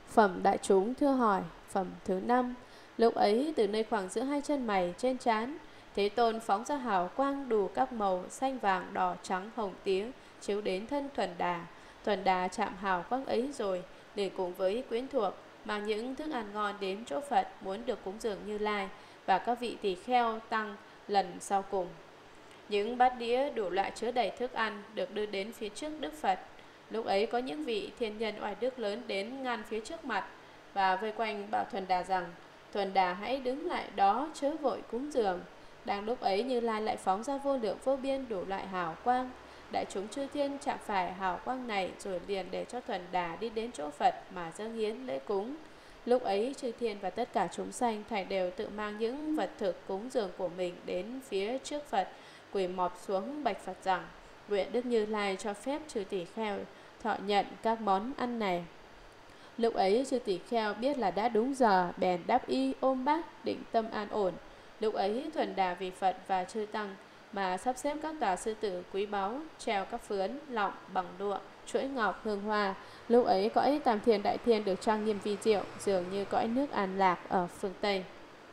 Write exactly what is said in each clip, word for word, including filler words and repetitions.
Phẩm đại chúng thưa hỏi. Phẩm thứ năm. Lúc ấy từ nơi khoảng giữa hai chân mày trên trán, Thế Tôn phóng ra hào quang đủ các màu xanh vàng đỏ trắng hồng tía, chiếu đến thân Thuần Đà. Thuần Đà chạm hào quang ấy rồi, để cùng với quyến thuộc mang những thức ăn ngon đến chỗ Phật, muốn được cúng dường Như Lai và các vị tỳ kheo tăng lần sau cùng. Những bát đĩa đủ loại chứa đầy thức ăn được đưa đến phía trước Đức Phật. Lúc ấy có những vị thiên nhân oai đức lớn đến ngăn phía trước mặt và vây quanh bảo Thuần Đà rằng: Thuần Đà hãy đứng lại đó, chớ vội cúng dường. Đang lúc ấy Như Lai lại phóng ra vô lượng vô biên đủ loại hào quang. Đại chúng chư thiên chạm phải hào quang này rồi liền để cho Thuần Đà đi đến chỗ Phật mà dâng hiến lễ cúng. Lúc ấy chư thiên và tất cả chúng sanh thảy đều tự mang những vật thực cúng dường của mình đến phía trước Phật, quỳ mọp xuống bạch Phật rằng: Nguyện Đức Như Lai cho phép chư tỷ kheo thọ nhận các món ăn này. Lúc ấy chư tỷ kheo biết là đã đúng giờ, bèn đáp y ôm bát định tâm an ổn. Lúc ấy Thuần Đà vì Phật và chư tăng mà sắp xếp các tòa sư tử quý báu, treo các phướn lọng bằng lụa, chuỗi ngọc hương hoa. Lúc ấy cõi Tam Thiên Đại Thiên được trang nghiêm vi diệu, dường như cõi nước An Lạc ở phương Tây.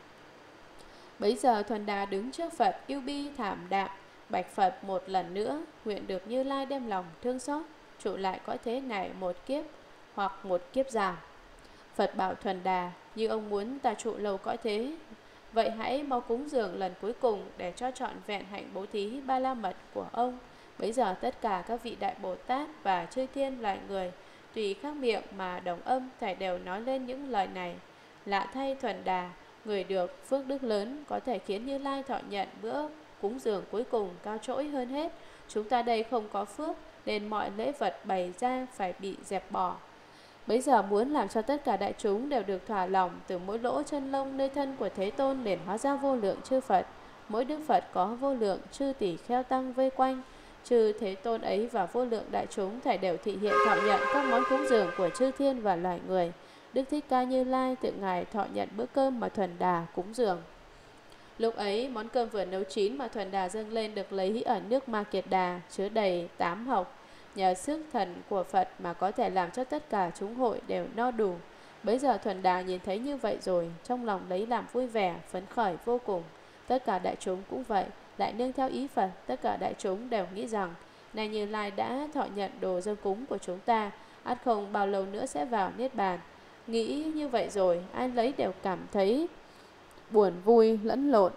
Bấy giờ Thuần Đà đứng trước Phật yêu bi thảm đạm, bạch Phật một lần nữa: Nguyện được Như Lai đem lòng thương xót trụ lại cõi thế này một kiếp hoặc một kiếp dài. Phật bảo Thuần Đà: Như ông muốn ta trụ lâu cõi thế, vậy hãy mau cúng dường lần cuối cùng để cho trọn vẹn hạnh bố thí ba la mật của ông. Bấy giờ tất cả các vị đại Bồ Tát và chư thiên loài người tùy khác miệng mà đồng âm thảy đều nói lên những lời này: Lạ thay Thuần Đà, người được phước đức lớn, có thể khiến Như Lai thọ nhận bữa cúng dường cuối cùng cao trỗi hơn hết. Chúng ta đây không có phước, nên mọi lễ vật bày ra phải bị dẹp bỏ. Bấy giờ muốn làm cho tất cả đại chúng đều được thỏa lòng, từ mỗi lỗ chân lông nơi thân của Thế Tôn liền hóa ra vô lượng chư Phật. Mỗi Đức Phật có vô lượng chư tỷ kheo tăng vây quanh. Chư Thế Tôn ấy và vô lượng đại chúng thảy đều thị hiện thọ nhận các món cúng dường của chư thiên và loài người. Đức Thích Ca Như Lai tự ngài thọ nhận bữa cơm mà Thuần Đà cúng dường. Lúc ấy món cơm vừa nấu chín mà Thuần Đà dâng lên được lấy ở nước Ma Kiệt Đà, chứa đầy tám hộc. Nhờ sức thần của Phật mà có thể làm cho tất cả chúng hội đều no đủ. Bấy giờ Thuần Đà nhìn thấy như vậy rồi, trong lòng lấy làm vui vẻ, phấn khởi vô cùng. Tất cả đại chúng cũng vậy, lại nương theo ý Phật. Tất cả đại chúng đều nghĩ rằng: Này Như Lai đã thọ nhận đồ dâng cúng của chúng ta, ắt không bao lâu nữa sẽ vào Niết Bàn. Nghĩ như vậy rồi, ai lấy đều cảm thấy buồn vui lẫn lộn.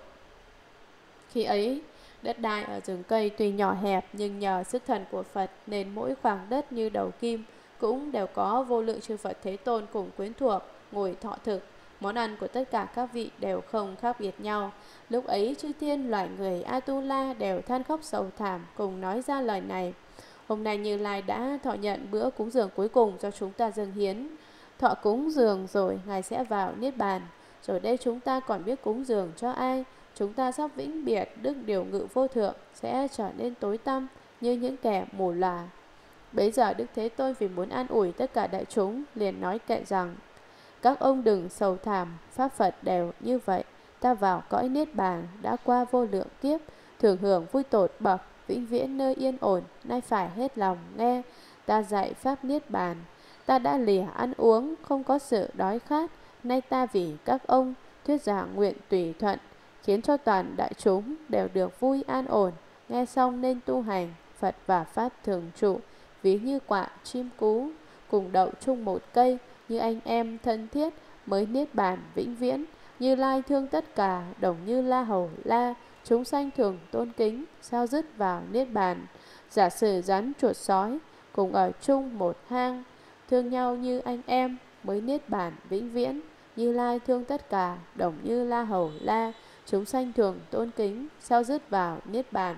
Khi ấy, đất đai ở rừng cây tuy nhỏ hẹp, nhưng nhờ sức thần của Phật nên mỗi khoảng đất như đầu kim cũng đều có vô lượng chư Phật Thế Tôn cùng quyến thuộc ngồi thọ thực. Món ăn của tất cả các vị đều không khác biệt nhau. Lúc ấy chư thiên loài người Atula đều than khóc sầu thảm, cùng nói ra lời này: Hôm nay Như Lai đã thọ nhận bữa cúng dường cuối cùng do chúng ta dâng hiến. Thọ cúng dường rồi ngài sẽ vào Niết Bàn. Rồi đây chúng ta còn biết cúng dường cho ai? Chúng ta sắp vĩnh biệt đức điều ngự vô thượng, sẽ trở nên tối tăm như những kẻ mù lòa. Bấy giờ Đức Thế Tôn vì muốn an ủi tất cả đại chúng liền nói kệ rằng: Các ông đừng sầu thảm, Pháp Phật đều như vậy. Ta vào cõi Niết Bàn đã qua vô lượng kiếp, thường hưởng vui tột bậc, vĩnh viễn nơi yên ổn. Nay phải hết lòng nghe ta dạy Pháp Niết Bàn. Ta đã lìa ăn uống, không có sự đói khát. Nay ta vì các ông thuyết giảng nguyện tùy thuận, khiến cho toàn đại chúng đều được vui an ổn. Nghe xong nên tu hành, Phật và Pháp thường trụ, ví như quạ chim cú, cùng đậu chung một cây, như anh em thân thiết, mới Niết Bàn vĩnh viễn. Như Lai thương tất cả, đồng như La Hầu La, chúng sanh thường tôn kính, sao dứt vào Niết Bàn. Giả sử rắn chuột sói, cùng ở chung một hang, thương nhau như anh em, mới Niết Bàn vĩnh viễn. Như Lai thương tất cả, đồng như La Hầu La, chúng sanh thường tôn kính, sao dứt vào Niết Bàn.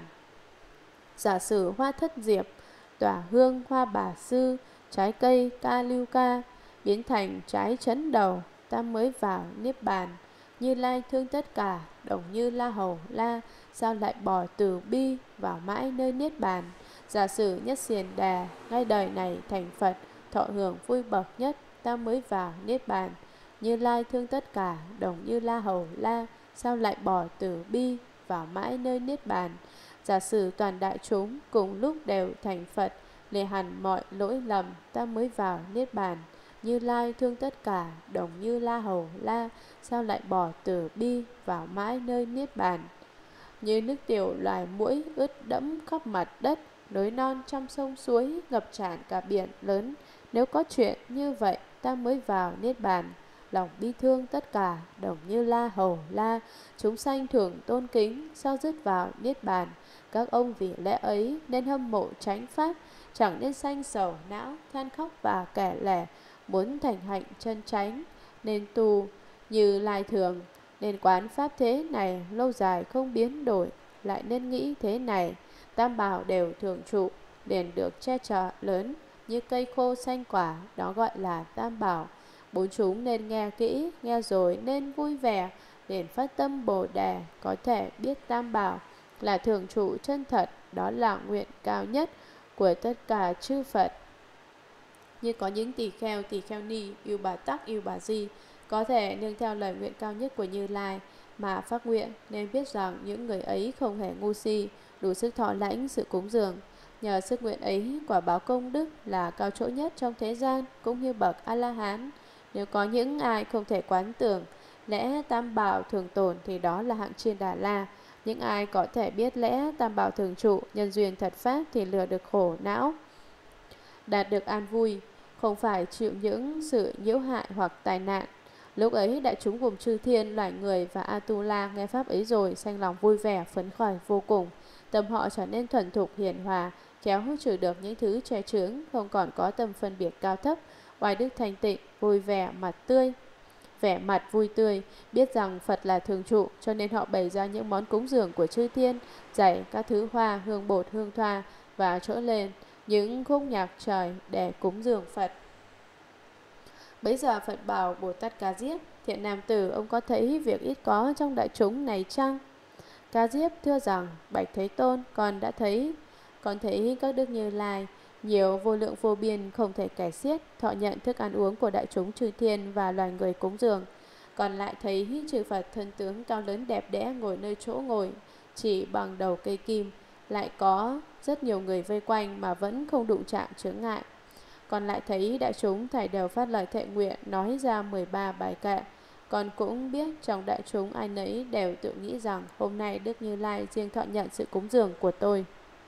Giả sử hoa thất diệp, tỏa hương hoa bà sư, trái cây ca lưu ca, biến thành trái chấn đầu, ta mới vào Niết Bàn. Như Lai thương tất cả, đồng như La Hầu La, sao lại bỏ từ bi vào mãi nơi Niết Bàn. Giả sử nhất xiền đà, ngay đời này thành Phật, thọ hưởng vui bậc nhất, ta mới vào Niết Bàn. Như Lai thương tất cả, đồng như La Hầu La, sao lại bỏ từ bi vào mãi nơi Niết Bàn. Giả sử toàn đại chúng cùng lúc đều thành Phật, lìa hẳn mọi lỗi lầm, ta mới vào Niết Bàn. Như Lai thương tất cả, đồng Như La Hầu La, sao lại bỏ từ bi vào mãi nơi niết bàn. Như nước tiểu loài muỗi ướt đẫm khắp mặt đất, núi non trong sông suối ngập tràn cả biển lớn. Nếu có chuyện như vậy ta mới vào niết bàn. Lòng bi thương tất cả, đồng Như La Hầu La, chúng sanh thường tôn kính, sao dứt vào niết bàn. Các ông vì lẽ ấy nên hâm mộ chánh pháp, chẳng nên sanh sầu não, than khóc và kẻ lẻ. Muốn thành hạnh chân chánh nên tu Như Lai thường, nên quán pháp thế này lâu dài không biến đổi. Lại nên nghĩ thế này, tam bảo đều thường trụ, liền được che chở lớn, như cây khô xanh quả, đó gọi là tam bảo. Bốn chúng nên nghe kỹ, nghe rồi nên vui vẻ, liền phát tâm Bồ Đề, có thể biết tam bảo là thường trụ chân thật, đó là nguyện cao nhất của tất cả chư Phật. Như có những tỳ kheo, tỳ kheo ni, yêu bà tắc, yêu bà di, có thể nương theo lời nguyện cao nhất của Như Lai mà phát nguyện, nên biết rằng những người ấy không hề ngu si, đủ sức thọ lãnh sự cúng dường. Nhờ sức nguyện ấy, quả báo công đức là cao chỗ nhất trong thế gian, cũng như bậc A-la-hán. Nếu có những ai không thể quán tưởng lẽ tam bảo thường tồn thì đó là hạng Chiên Đà La. Những ai có thể biết lẽ tam bảo thường trụ, nhân duyên thật pháp thì lừa được khổ não, đạt được an vui, không phải chịu những sự nhiễu hại hoặc tai nạn. Lúc ấy đại chúng gồm chư thiên, loài người và Atula nghe pháp ấy rồi sanh lòng vui vẻ, phấn khởi vô cùng. Tâm họ trở nên thuần thục hiền hòa, khéo hút trừ được những thứ che chướng, không còn có tâm phân biệt cao thấp, oai đức thanh tịnh, vui vẻ, mặt tươi, vẻ mặt vui tươi, biết rằng Phật là thường trụ, cho nên họ bày ra những món cúng dường của chư thiên, dạy các thứ hoa, hương bột, hương thoa và trỗi lên những khúc nhạc trời để cúng dường Phật. Bấy giờ Phật bảo Bồ Tát Ca Diếp: thiện nam tử, ông có thấy việc ít có trong đại chúng này chăng? Ca Diếp thưa rằng: bạch Thế Tôn, con đã thấy. Con thấy các đức Như Lai nhiều vô lượng vô biên không thể kể xiết, thọ nhận thức ăn uống của đại chúng chư thiên và loài người cúng dường. Còn lại thấy chư Phật thân tướng cao lớn đẹp đẽ ngồi nơi chỗ ngồi chỉ bằng đầu cây kim, lại có rất nhiều người vây quanh mà vẫn không đụng chạm chướng ngại. Còn lại thấy đại chúng thảy đều phát lời thệ nguyện, nói ra mười ba bài kệ. Con cũng biết trong đại chúng ai nấy đều tự nghĩ rằng hôm nay Đức Như Lai riêng thọ nhận sự cúng dường của tôi.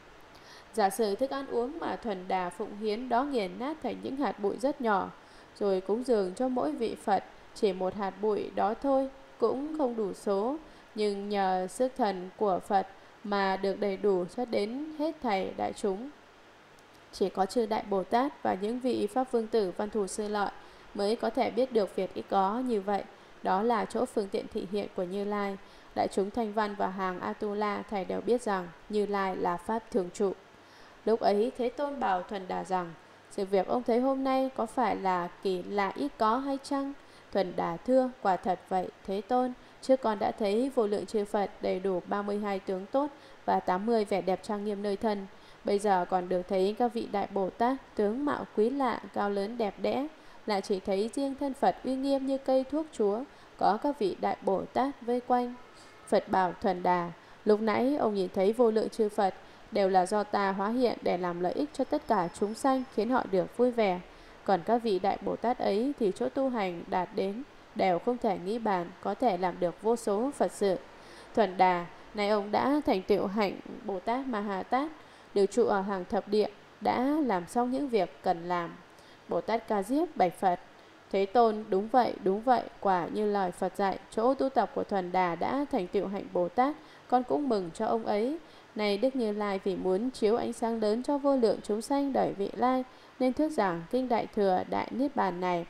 Giả sử thức ăn uống mà Thuần Đà phụng hiến đó nghiền nát thành những hạt bụi rất nhỏ, rồi cúng dường cho mỗi vị Phật chỉ một hạt bụi đó thôi cũng không đủ số, nhưng nhờ sức thần của Phật mà được đầy đủ cho đến hết thảy đại chúng. Chỉ có chư Đại Bồ Tát và những vị Pháp Vương Tử, Văn Thù Sư Lợi mới có thể biết được việc ít có như vậy. Đó là chỗ phương tiện thị hiện của Như Lai. Đại chúng Thanh Văn và hàng Atula thầy đều biết rằng Như Lai là Pháp thường trụ. Lúc ấy Thế Tôn bảo Thuần Đà rằng: sự việc ông thấy hôm nay có phải là kỳ lạ ít có hay chăng? Thuần Đà thưa: quả thật vậy Thế Tôn. Trước con đã thấy vô lượng chư Phật đầy đủ ba mươi hai tướng tốt và tám mươi vẻ đẹp trang nghiêm nơi thân. Bây giờ còn được thấy các vị Đại Bồ Tát tướng mạo quý lạ, cao lớn đẹp đẽ. Lại chỉ thấy riêng thân Phật uy nghiêm như cây thuốc chúa, có các vị Đại Bồ Tát vây quanh. Phật bảo Thuần Đà: lúc nãy ông nhìn thấy vô lượng chư Phật đều là do ta hóa hiện để làm lợi ích cho tất cả chúng sanh, khiến họ được vui vẻ. Còn các vị Đại Bồ Tát ấy thì chỗ tu hành đạt đến đều không thể nghĩ bàn, có thể làm được vô số Phật sự. Thuần Đà, này ông đã thành tựu hạnh Bồ Tát Ma Ha Tát, đều trụ ở hàng thập địa, đã làm xong những việc cần làm. Bồ Tát Ca Diếp bạch Phật: Thế Tôn, đúng vậy, đúng vậy, quả như lời Phật dạy, chỗ tu tập của Thuần Đà đã thành tựu hạnh Bồ Tát, con cũng mừng cho ông ấy. Này Đức Như Lai vì muốn chiếu ánh sáng lớn cho vô lượng chúng sanh đời vị lai, nên thuyết giảng kinh Đại Thừa Đại Niết Bàn này.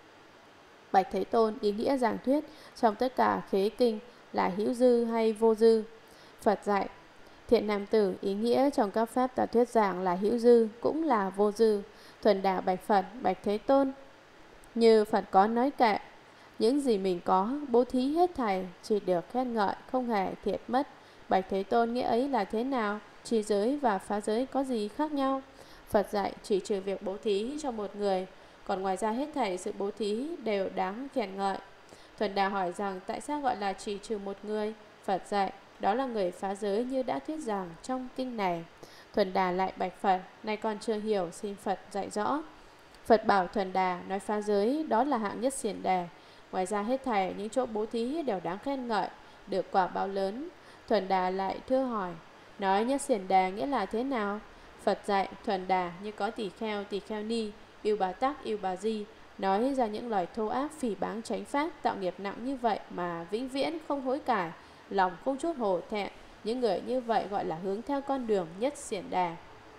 Bạch Thế Tôn, ý nghĩa giảng thuyết trong tất cả khế kinh là hữu dư hay vô dư? Phật dạy: thiện nam tử, ý nghĩa trong các pháp ta thuyết giảng là hữu dư cũng là vô dư. Thuần Đà bạch Phật: bạch Thế Tôn, như Phật có nói kệ, những gì mình có bố thí hết thảy chỉ được khen ngợi, không hề thiệt mất. Bạch Thế Tôn, nghĩa ấy là thế nào? Trì giới và phá giới có gì khác nhau? Phật dạy: chỉ trừ việc bố thí cho một người, còn ngoài ra hết thảy sự bố thí đều đáng khen ngợi. Thuần Đà hỏi rằng tại sao gọi là chỉ trừ một người? Phật dạy: đó là người phá giới như đã thuyết giảng trong kinh này. Thuần Đà lại bạch Phật: này con chưa hiểu, xin Phật dạy rõ. Phật bảo Thuần Đà nói phá giới đó là hạng nhất xiển đề. Ngoài ra hết thảy những chỗ bố thí đều đáng khen ngợi, được quả báo lớn. Thuần Đà lại thưa hỏi, nói nhất xiển đề nghĩa là thế nào? Phật dạy Thuần Đà như có tỳ kheo, tỳ kheo ni, yêu bà tắc, yêu bà di, nói ra những lời thô ác phỉ báng chánh pháp, tạo nghiệp nặng như vậy mà vĩnh viễn không hối cải, lòng không chút hổ thẹn. Những người như vậy gọi là hướng theo con đường nhất xiển đà.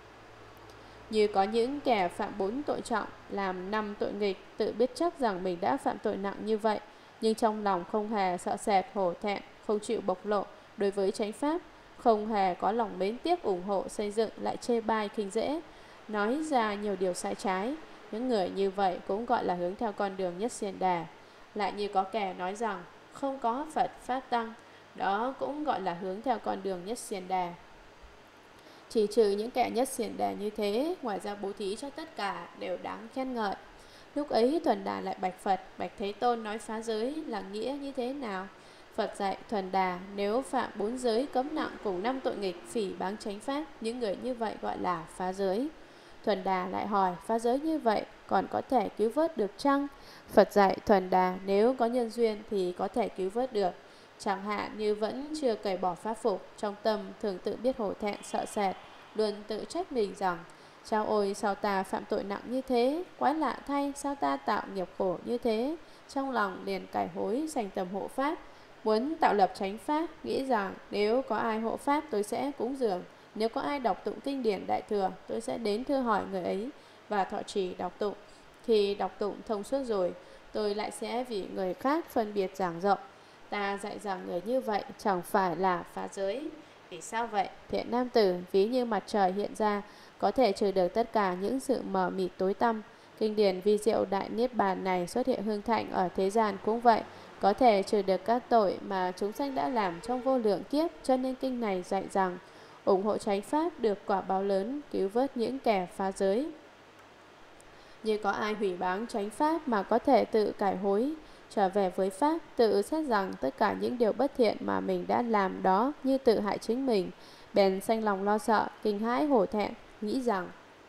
Như có những kẻ phạm bốn tội trọng, làm năm tội nghịch, tự biết chắc rằng mình đã phạm tội nặng như vậy, nhưng trong lòng không hề sợ sệt hổ thẹn, không chịu bộc lộ đối với chánh pháp, không hề có lòng mến tiếc ủng hộ xây dựng, lại chê bai khinh dễ, nói ra nhiều điều sai trái. Những người như vậy cũng gọi là hướng theo con đường nhất xiển đà. Lại như có kẻ nói rằng không có Phật Pháp Tăng, đó cũng gọi là hướng theo con đường nhất xiển đà. Chỉ trừ những kẻ nhất xiển đà như thế, ngoài ra bố thí cho tất cả đều đáng khen ngợi. Lúc ấy Thuần Đà lại bạch Phật, bạch Thế Tôn nói phá giới là nghĩa như thế nào? Phật dạy Thuần Đà, nếu phạm bốn giới cấm nặng cùng năm tội nghịch phỉ báng chánh pháp, những người như vậy gọi là phá giới. Thuần Đà lại hỏi, phá giới như vậy còn có thể cứu vớt được chăng? Phật dạy Thuần Đà, nếu có nhân duyên thì có thể cứu vớt được. Chẳng hạn như vẫn chưa cởi bỏ pháp phục, trong tâm thường tự biết hổ thẹn sợ sệt, luôn tự trách mình rằng, chao ôi sao ta phạm tội nặng như thế, quái lạ thay sao ta tạo nghiệp khổ như thế. Trong lòng liền cải hối dành tầm hộ pháp, muốn tạo lập chánh pháp, nghĩ rằng nếu có ai hộ pháp tôi sẽ cúng dường, nếu có ai đọc tụng kinh điển đại thừa tôi sẽ đến thưa hỏi người ấy và thọ trì đọc tụng. Khi đọc tụng thông suốt rồi, tôi lại sẽ vì người khác phân biệt giảng rộng. Ta dạy rằng người như vậy chẳng phải là phá giới. Vì sao vậy? Thiện nam tử, ví như mặt trời hiện ra, có thể trừ được tất cả những sự mờ mịt tối tăm. Kinh điển vi diệu đại niết bàn này xuất hiện hương thạnh ở thế gian cũng vậy, có thể trừ được các tội mà chúng sanh đã làm trong vô lượng kiếp. Cho nên kinh này dạy rằng ủng hộ chánh pháp được quả báo lớn, cứu vớt những kẻ phá giới. Như có ai hủy báng chánh pháp mà có thể tự cải hối, trở về với pháp, tự xét rằng tất cả những điều bất thiện mà mình đã làm đó như tự hại chính mình, bèn sanh lòng lo sợ, kinh hãi hổ thẹn, nghĩ rằng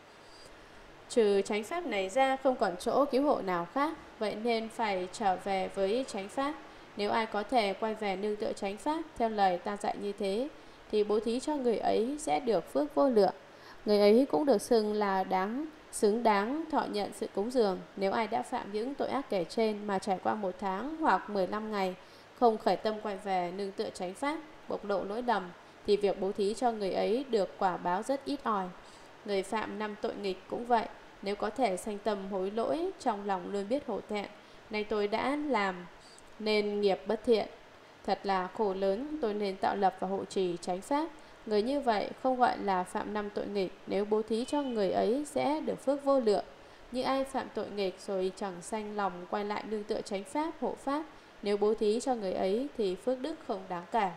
trừ chánh pháp này ra không còn chỗ cứu hộ nào khác, vậy nên phải trở về với chánh pháp. Nếu ai có thể quay về nương tựa chánh pháp theo lời ta dạy như thế, thì bố thí cho người ấy sẽ được phước vô lượng. Người ấy cũng được xưng là đáng xứng đáng thọ nhận sự cúng dường. Nếu ai đã phạm những tội ác kể trên mà trải qua một tháng hoặc mười lăm ngày không khởi tâm quay về nương tựa chánh pháp, bộc lộ lỗi lầm, thì việc bố thí cho người ấy được quả báo rất ít ỏi. Người phạm năm tội nghịch cũng vậy, nếu có thể sanh tâm hối lỗi, trong lòng luôn biết hổ thẹn, nay tôi đã làm nên nghiệp bất thiện, thật là khổ lớn, tôi nên tạo lập và hộ trì chánh pháp. Người như vậy không gọi là phạm năm tội nghịch, nếu bố thí cho người ấy sẽ được phước vô lượng. Như ai phạm tội nghịch rồi chẳng sanh lòng quay lại nương tựa chánh pháp, hộ pháp, nếu bố thí cho người ấy thì phước đức không đáng kể.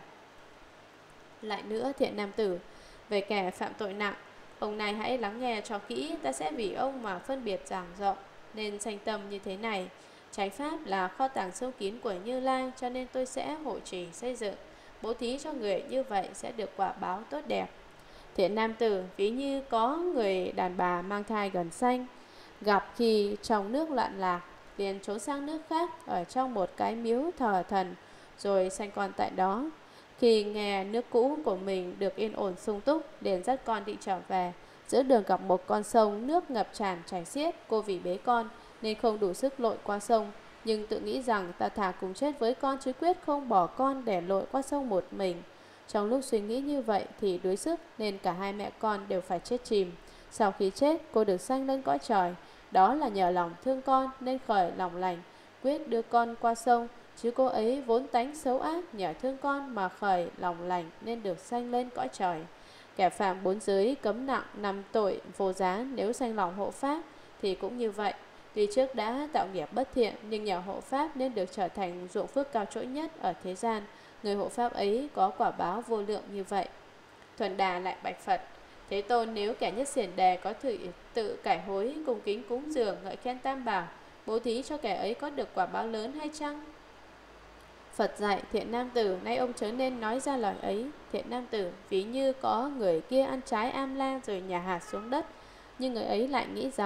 Lại nữa, thiện nam tử, về kẻ phạm tội nặng, ông này hãy lắng nghe cho kỹ, ta sẽ vì ông mà phân biệt giảng rộng, nên sanh tâm như thế này. Chánh pháp là kho tàng sâu kín của Như Lai, cho nên tôi sẽ hộ trì xây dựng. Bố thí cho người như vậy sẽ được quả báo tốt đẹp. Thiện nam tử, ví như có người đàn bà mang thai gần sanh, gặp khi trong nước loạn lạc, liền trốn sang nước khác, ở trong một cái miếu thờ thần, rồi sanh con tại đó. Khi nghe nước cũ của mình được yên ổn sung túc, liền dắt con đi trở về. Giữa đường gặp một con sông, nước ngập tràn chảy xiết, cô vì bế con nên không đủ sức lội qua sông, nhưng tự nghĩ rằng ta thà cùng chết với con chứ quyết không bỏ con để lội qua sông một mình. Trong lúc suy nghĩ như vậy thì đuối sức nên cả hai mẹ con đều phải chết chìm. Sau khi chết, cô được sanh lên cõi trời. Đó là nhờ lòng thương con nên khởi lòng lành, quyết đưa con qua sông. Chứ cô ấy vốn tánh xấu ác, nhờ thương con mà khởi lòng lành nên được sanh lên cõi trời. Kẻ phạm bốn giới cấm nặng năm tội vô giá, nếu sanh lòng hộ pháp thì cũng như vậy. Tuy trước đã tạo nghiệp bất thiện, nhưng nhờ hộ pháp nên được trở thành ruộng phước cao trỗi nhất ở thế gian. Người hộ pháp ấy có quả báo vô lượng như vậy. Thuần Đà lại bạch Phật, Thế Tôn, nếu kẻ nhất xiển đề có tự, tự cải hối, cung kính cúng dường, ngợi khen tam bảo, bố thí cho kẻ ấy có được quả báo lớn hay chăng? Phật dạy, thiện nam tử, nay ông chớ nên nói ra lời ấy. Thiện nam tử, ví như có người kia ăn trái am la rồi nhả hạt xuống đất, nhưng người ấy lại nghĩ rằng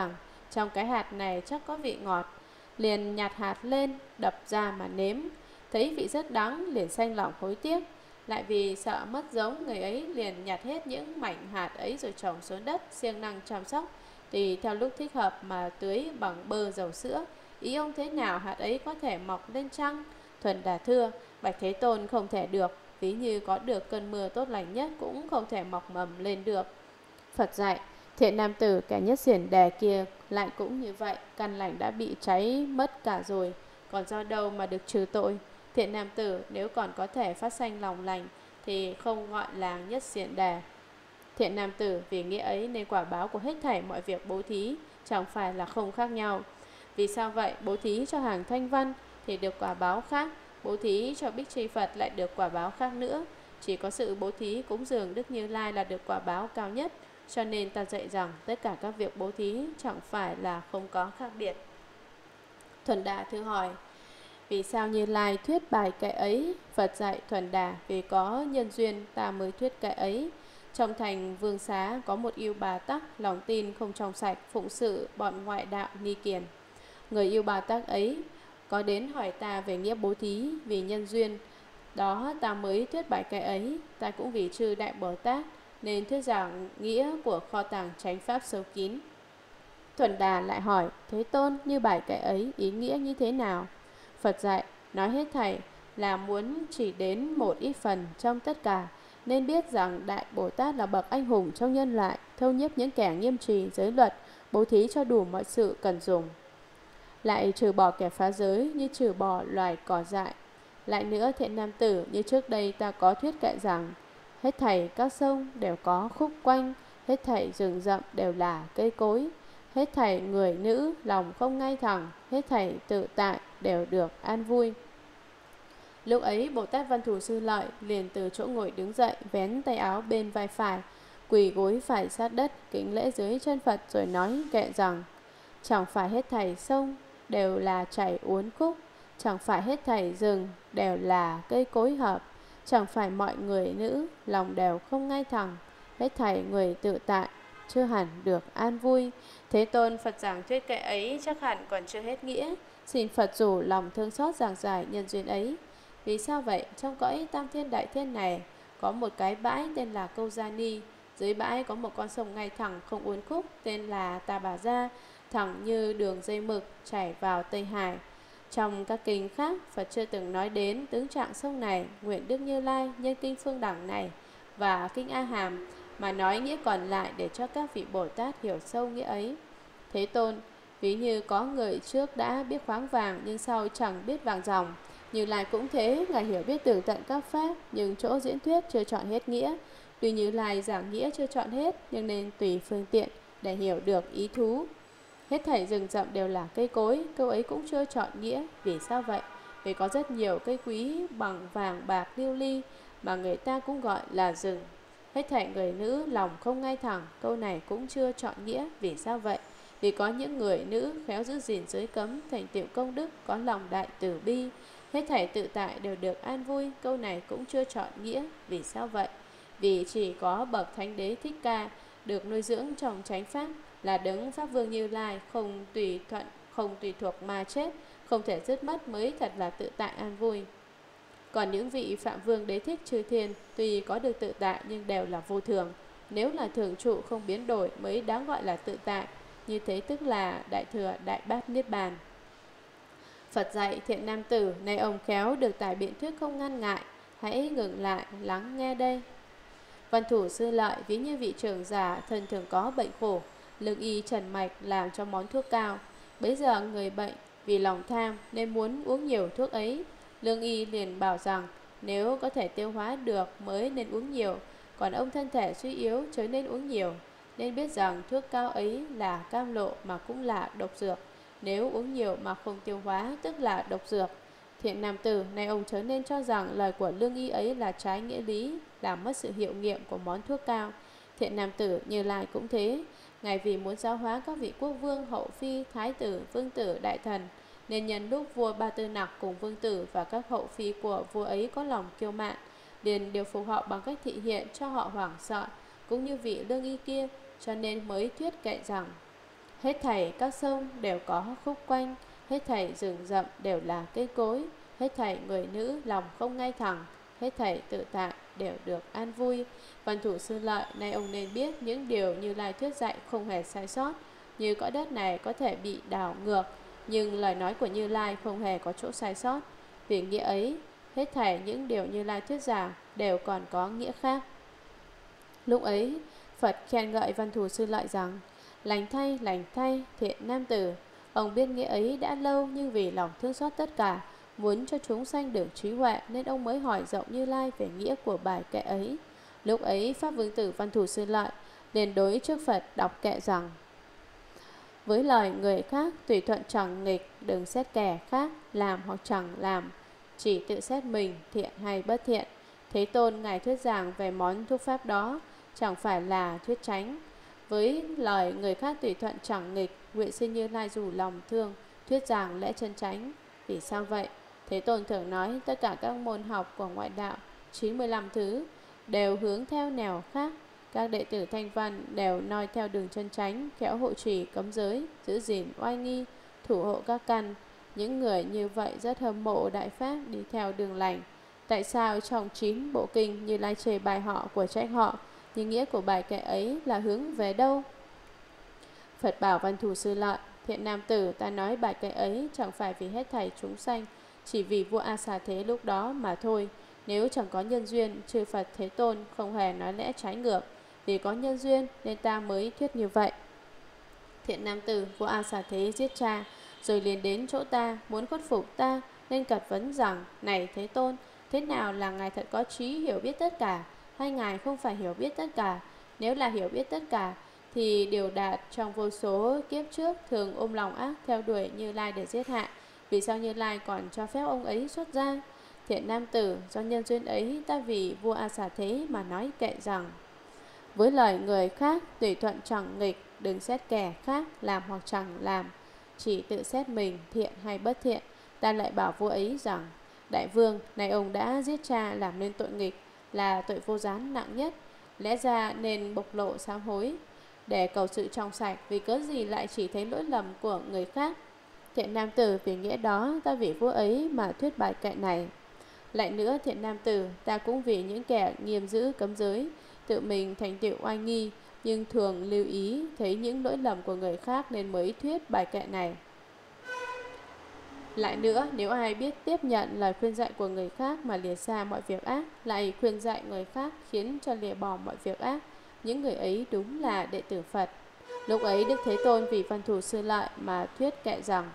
trong cái hạt này chắc có vị ngọt. Liền nhặt hạt lên, đập ra mà nếm. Thấy vị rất đắng, liền xanh lòng hối tiếc. Lại vì sợ mất giống, người ấy liền nhặt hết những mảnh hạt ấy rồi trồng xuống đất, siêng năng chăm sóc, tùy theo lúc thích hợp mà tưới bằng bơ dầu sữa. Ý ông thế nào hạt ấy có thể mọc lên chăng? Thuần Đà thưa: Bạch Thế Tôn không thể được, ví như có được cơn mưa tốt lành nhất cũng không thể mọc mầm lên được. Phật dạy: Thiện nam tử kẻ nhất xiển đề kia lại cũng như vậy, căn lành đã bị cháy mất cả rồi, còn do đâu mà được trừ tội? Thiện nam tử nếu còn có thể phát sanh lòng lành thì không gọi là nhất xiển đề. Thiện nam tử vì nghĩa ấy nên quả báo của hết thảy mọi việc bố thí chẳng phải là không khác nhau. Vì sao vậy? Bố thí cho hàng thanh văn thì được quả báo khác, bố thí cho Bích Chi Phật lại được quả báo khác nữa. Chỉ có sự bố thí cúng dường Đức Như Lai là được quả báo cao nhất. Cho nên ta dạy rằng tất cả các việc bố thí chẳng phải là không có khác biệt. Thuần Đà thưa hỏi: Vì sao Như Lai thuyết bài cái ấy? Phật dạy Thuần Đà: Vì có nhân duyên ta mới thuyết cái ấy. Trong thành Vương Xá có một yêu Bà Tắc, lòng tin không trong sạch, phụng sự bọn ngoại đạo ni kiền. Người yêu Bà Tắc ấy có đến hỏi ta về nghĩa bố thí. Vì nhân duyên đó ta mới thuyết bài cái ấy. Ta cũng vì chư Đại Bồ Tát nên thuyết giảng nghĩa của kho tàng chánh pháp sâu kín. Thuần Đà lại hỏi: Thế Tôn, như bài cái ấy ý nghĩa như thế nào? Phật dạy: Nói hết thảy là muốn chỉ đến một ít phần trong tất cả. Nên biết rằng Đại Bồ Tát là bậc anh hùng trong nhân loại, thâu nhiếp những kẻ nghiêm trì giới luật, bố thí cho đủ mọi sự cần dùng. Lại trừ bỏ kẻ phá giới như trừ bỏ loài cỏ dại. Lại nữa, thiện nam tử, như trước đây ta có thuyết kệ rằng hết thảy các sông đều có khúc quanh, hết thảy rừng rậm đều là cây cối, hết thảy người nữ lòng không ngay thẳng, hết thảy tự tại đều được an vui. Lúc ấy Bồ Tát Văn Thù Sư Lợi liền từ chỗ ngồi đứng dậy, vén tay áo bên vai phải, quỳ gối phải sát đất, kính lễ dưới chân Phật, rồi nói kệ rằng: Chẳng phải hết thảy sông đều là chảy uốn khúc, chẳng phải hết thảy rừng đều là cây cối hợp, chẳng phải mọi người nữ lòng đều không ngay thẳng, hết thảy người tự tại chưa hẳn được an vui. Thế Tôn, Phật giảng thuyết kệ ấy chắc hẳn còn chưa hết nghĩa, xin Phật rủ lòng thương xót giảng giải nhân duyên ấy. Vì sao vậy? Trong cõi Tam Thiên Đại Thiên này có một cái bãi tên là Câu Gia Ni. Dưới bãi có một con sông ngay thẳng không uốn khúc tên là Tà Bà Gia, thẳng như đường dây mực chảy vào Tây Hải. Trong các kinh khác, Phật chưa từng nói đến tướng trạng sông này. Nguyện Đức Như Lai nhân kinh Phương Đẳng này và kinh A Hàm mà nói nghĩa còn lại để cho các vị Bồ Tát hiểu sâu nghĩa ấy. Thế Tôn, ví như có người trước đã biết khoáng vàng nhưng sau chẳng biết vàng dòng, Như Lai cũng thế, Ngài hiểu biết tường tận các pháp nhưng chỗ diễn thuyết chưa chọn hết nghĩa. Tuy Như Lai giảng nghĩa chưa chọn hết nhưng nên tùy phương tiện để hiểu được ý thú. Hết thảy rừng rậm đều là cây cối, câu ấy cũng chưa chọn nghĩa. Vì sao vậy? Vì có rất nhiều cây quý bằng vàng bạc lưu ly mà người ta cũng gọi là rừng. Hết thảy người nữ lòng không ngay thẳng, câu này cũng chưa chọn nghĩa. Vì sao vậy? Vì có những người nữ khéo giữ gìn giới cấm, thành tựu công đức, có lòng đại từ bi, hết thảy tự tại đều được an vui, câu này cũng chưa chọn nghĩa. Vì sao vậy? Vì chỉ có bậc Thánh Đế Thích Ca được nuôi dưỡng trong chánh pháp, là đấng Pháp Vương Như Lai, không tùy thuận, không tùy thuộc mà chết, không thể dứt mất mới thật là tự tại an vui. Còn những vị Phạm Vương Đế Thích Chư Thiên tuy có được tự tại nhưng đều là vô thường. Nếu là thường trụ không biến đổi mới đáng gọi là tự tại. Như thế tức là Đại Thừa Đại Bát Niết Bàn. Phật dạy: Thiện nam tử, nay ông khéo được tài biện thuyết không ngăn ngại, hãy ngừng lại lắng nghe đây. Văn Thủ Sư Lợi ví như vị trưởng giả thân thường có bệnh khổ, lương y trần mạch làm cho món thuốc cao. Bấy giờ người bệnh vì lòng tham nên muốn uống nhiều thuốc ấy. Lương y liền bảo rằng nếu có thể tiêu hóa được mới nên uống nhiều, còn ông thân thể suy yếu chớ nên uống nhiều. Nên biết rằng thuốc cao ấy là cam lộ mà cũng là độc dược, nếu uống nhiều mà không tiêu hóa tức là độc dược. Thiện nam tử, nay ông chớ nên cho rằng lời của lương y ấy là trái nghĩa lý, làm mất sự hiệu nghiệm của món thuốc cao. Thiện nam tử, Như Lai cũng thế. Ngài vì muốn giáo hóa các vị quốc vương, hậu phi, thái tử, vương tử, đại thần, nên nhân lúc vua Ba Tư Nặc cùng vương tử và các hậu phi của vua ấy có lòng kiêu mạn, liền điều phục họ bằng cách thị hiện cho họ hoảng sợ, cũng như vị lương y kia, cho nên mới thuyết kệ rằng Hết thảy các sông đều có khúc quanh, hết thảy rừng rậm đều là cây cối, hết thảy người nữ lòng không ngay thẳng, hết thảy tự tại đều được an vui. Văn thủ Sư Lợi, nay ông nên biết những điều Như Lai thuyết dạy không hề sai sót. Như cõi đất này có thể bị đảo ngược, nhưng lời nói của Như Lai không hề có chỗ sai sót. Vì nghĩa ấy, hết thảy những điều Như Lai thuyết giảng đều còn có nghĩa khác. Lúc ấy, Phật khen ngợi Văn thù Sư Lợi rằng: lành thay, lành thay, thiện nam tử. Ông biết nghĩa ấy đã lâu, nhưng vì lòng thương xót tất cả, muốn cho chúng sanh được trí huệ, nên ông mới hỏi rộng Như Lai về nghĩa của bài kệ ấy. Lúc ấy, Pháp Vương tử Văn thù Sư Lợi liền đối trước Phật đọc kệ rằng: với lời người khác tùy thuận chẳng nghịch, đừng xét kẻ khác làm hoặc chẳng làm, chỉ tự xét mình thiện hay bất thiện. Thế Tôn ngài thuyết giảng về món thuyết pháp đó chẳng phải là thuyết chánh. Với lời người khác tùy thuận chẳng nghịch, nguyện xin Như Lai dù lòng thương thuyết giảng lẽ chân chánh. Vì sao vậy? Thế Tôn thường nói tất cả các môn học của ngoại đạo chín mươi lăm thứ đều hướng theo nẻo khác. Các đệ tử Thanh Văn đều noi theo đường chân chánh, khéo hộ trì cấm giới, giữ gìn oai nghi, thủ hộ các căn. Những người như vậy rất hâm mộ Đại Pháp, đi theo đường lành. Tại sao trong chín bộ kinh Như Lai chê bài họ của trách họ, nhưng nghĩa của bài kệ ấy là hướng về đâu? Phật bảo Văn thù Sư Lợi: thiện nam tử, ta nói bài kệ ấy chẳng phải vì hết thảy chúng sanh, chỉ vì vua A Xà Thế lúc đó mà thôi. Nếu chẳng có nhân duyên, chư Phật Thế Tôn không hề nói lẽ trái ngược. Vì có nhân duyên nên ta mới thuyết như vậy. Thiện nam tử, vua A Xà Thế giết cha, rồi liền đến chỗ ta, muốn khuất phục ta, nên cật vấn rằng: này Thế Tôn, thế nào là ngài thật có trí hiểu biết tất cả, hay ngài không phải hiểu biết tất cả? Nếu là hiểu biết tất cả, thì Điều Đạt trong vô số kiếp trước thường ôm lòng ác theo đuổi Như Lai để giết hại. Vì sao Như Lai còn cho phép ông ấy xuất gia? Thiện nam tử, do nhân duyên ấy, ta vì vua A Xà Thế mà nói kệ rằng: với lời người khác tùy thuận chẳng nghịch, đừng xét kẻ khác làm hoặc chẳng làm, chỉ tự xét mình thiện hay bất thiện. Ta lại bảo vua ấy rằng: đại vương, này ông đã giết cha làm nên tội nghịch, là tội vô gián nặng nhất, lẽ ra nên bộc lộ sám hối để cầu sự trong sạch, vì cớ gì lại chỉ thấy lỗi lầm của người khác? Thiện nam tử, vì nghĩa đó ta vì vua ấy mà thuyết bài kệ này. Lại nữa, thiện nam tử, ta cũng vì những kẻ nghiêm giữ cấm giới, tự mình thành tựu oai nghi, nhưng thường lưu ý thấy những lỗi lầm của người khác nên mới thuyết bài kệ này. Lại nữa, nếu ai biết tiếp nhận lời khuyên dạy của người khác mà lìa xa mọi việc ác, lại khuyên dạy người khác khiến cho lìa bỏ mọi việc ác, những người ấy đúng là đệ tử Phật. Lúc ấy Đức Thế Tôn vì Văn thù Sư Lợi mà thuyết kệ rằng: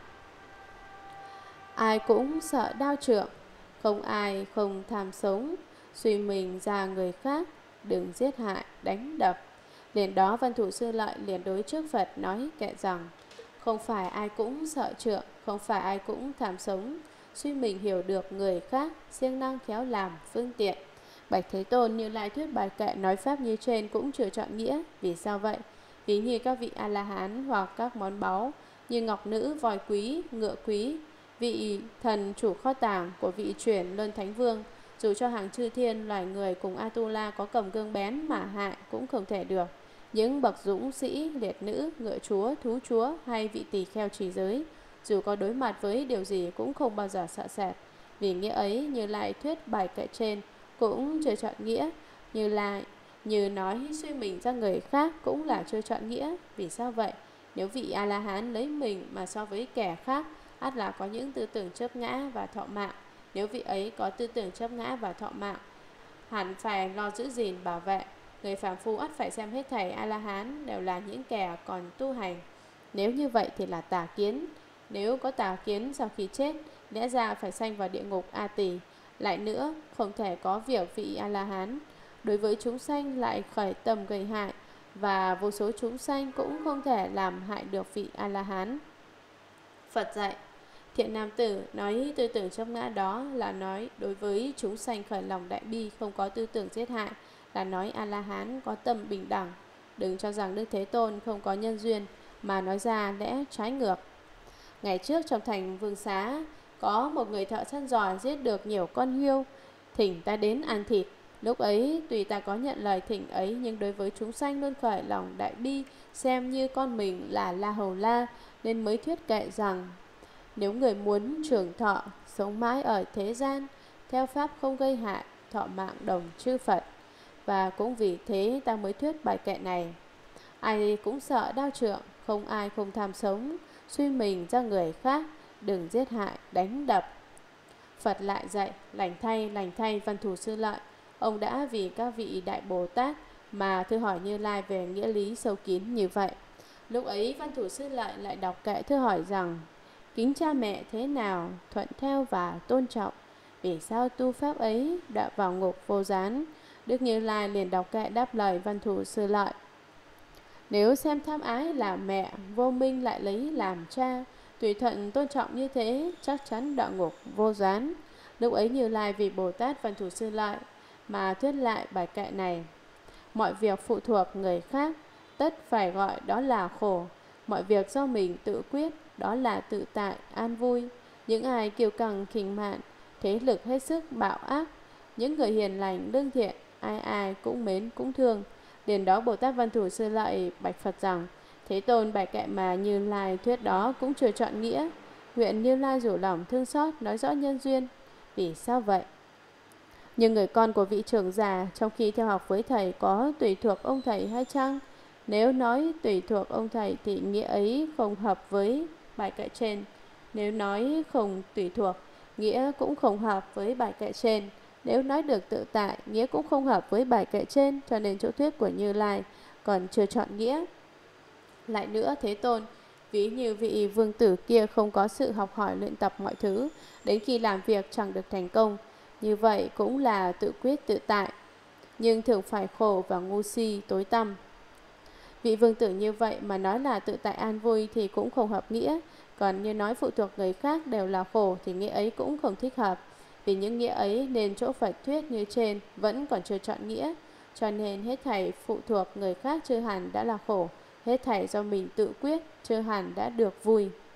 ai cũng sợ đao trượng, không ai không tham sống, suy mình ra người khác, đừng giết hại, đánh đập. Liền đó Văn thù Sư Lợi liền đối trước Phật nói kệ rằng: không phải ai cũng sợ trượng, không phải ai cũng tham sống, suy mình hiểu được người khác, siêng năng khéo làm phương tiện. Bạch Thế Tôn, Như Lai thuyết bài kệ nói pháp như trên cũng chưa chọn nghĩa. Vì sao vậy? Ví như các vị A-la-hán hoặc các món báu như ngọc nữ, vòi quý, ngựa quý, vị thần chủ kho tàng của vị chuyển luân thánh vương, dù cho hàng chư thiên loài người cùng Atula có cầm gương bén mà hại cũng không thể được. Những bậc dũng sĩ, liệt nữ, ngựa chúa, thú chúa hay vị tỳ kheo trì giới, dù có đối mặt với điều gì cũng không bao giờ sợ sệt. Vì nghĩa ấy, Như Lai thuyết bài kệ trên cũng chưa chọn nghĩa. Như Lai như nói suy mình ra người khác cũng là chưa chọn nghĩa. Vì sao vậy? Nếu vị A-la-hán lấy mình mà so với kẻ khác, ắt là có những tư tưởng chấp ngã và thọ mạng. Nếu vị ấy có tư tưởng chấp ngã và thọ mạng, hẳn phải lo giữ gìn bảo vệ. Người phàm phu ắt phải xem hết thảy A-la-hán đều là những kẻ còn tu hành. Nếu như vậy thì là tà kiến. Nếu có tà kiến sau khi chết, lẽ ra phải sanh vào địa ngục A Tỳ. Lại nữa, không thể có việc vị A-la-hán đối với chúng sanh lại khởi tâm gây hại, và vô số chúng sanh cũng không thể làm hại được vị A-la-hán. Phật dạy: thiện nam tử, nói tư tưởng chấp ngã đó là nói đối với chúng sanh khởi lòng đại bi, không có tư tưởng giết hại, là nói A-la-hán có tâm bình đẳng. Đừng cho rằng Đức Thế Tôn không có nhân duyên mà nói ra lẽ trái ngược. Ngày trước trong thành Vương Xá, có một người thợ săn giỏi giết được nhiều con hươu, thỉnh ta đến ăn thịt. Lúc ấy tùy ta có nhận lời thỉnh ấy, nhưng đối với chúng sanh luôn khởi lòng đại bi, xem như con mình là La Hầu La, nên mới thuyết kệ rằng nếu người muốn trường thọ, sống mãi ở thế gian, theo pháp không gây hại, thọ mạng đồng chư Phật. Và cũng vì thế ta mới thuyết bài kệ này. Ai cũng sợ đao trượng, không ai không tham sống, suy mình ra người khác, đừng giết hại, đánh đập. Phật lại dạy, lành thay, lành thay Văn Thù Sư Lợi, ông đã vì các vị Đại Bồ Tát mà thưa hỏi Như Lai về nghĩa lý sâu kín như vậy. Lúc ấy Văn Thủ Sư Lợi lại đọc kệ thưa hỏi rằng, kính cha mẹ thế nào, thuận theo và tôn trọng, vì sao tu pháp ấy đã vào ngục vô gián. Đức Như Lai liền đọc kệ đáp lời Văn Thủ Sư Lợi. Nếu xem tham ái là mẹ, vô minh lại lấy làm cha, tùy thuận tôn trọng như thế, chắc chắn đọa ngục vô gián. Lúc ấy Như Lai vì Bồ Tát Văn Thủ Sư Lợi mà thuyết lại bài kệ này. Mọi việc phụ thuộc người khác, tất phải gọi đó là khổ. Mọi việc do mình tự quyết, đó là tự tại, an vui. Những ai kiêu căng khinh mạn, thế lực hết sức bạo ác, những người hiền lành, lương thiện, ai ai cũng mến, cũng thương. Liền đó Bồ Tát Văn Thủ Sư Lợi bạch Phật rằng, Thế Tôn, bài kệ mà Như Lai thuyết đó cũng chưa chọn nghĩa. Nguyện Như Lai rủ lòng thương xót, nói rõ nhân duyên. Vì sao vậy? Nhưng người con của vị trưởng già trong khi theo học với thầy có tùy thuộc ông thầy hay chăng? Nếu nói tùy thuộc ông thầy thì nghĩa ấy không hợp với bài kệ trên. Nếu nói không tùy thuộc, nghĩa cũng không hợp với bài kệ trên. Nếu nói được tự tại, nghĩa cũng không hợp với bài kệ trên, cho nên chỗ thuyết của Như Lai còn chưa chọn nghĩa. Lại nữa, Thế Tôn, ví như vị vương tử kia không có sự học hỏi luyện tập mọi thứ, đến khi làm việc chẳng được thành công, như vậy cũng là tự quyết tự tại, nhưng thường phải khổ và ngu si tối tăm. Vị vương tử như vậy mà nói là tự tại an vui thì cũng không hợp nghĩa, còn như nói phụ thuộc người khác đều là khổ thì nghĩa ấy cũng không thích hợp. Vì những nghĩa ấy nên chỗ Phật thuyết như trên vẫn còn chưa chọn nghĩa, cho nên hết thảy phụ thuộc người khác chưa hẳn đã là khổ, hết thảy do mình tự quyết chưa hẳn đã được vui.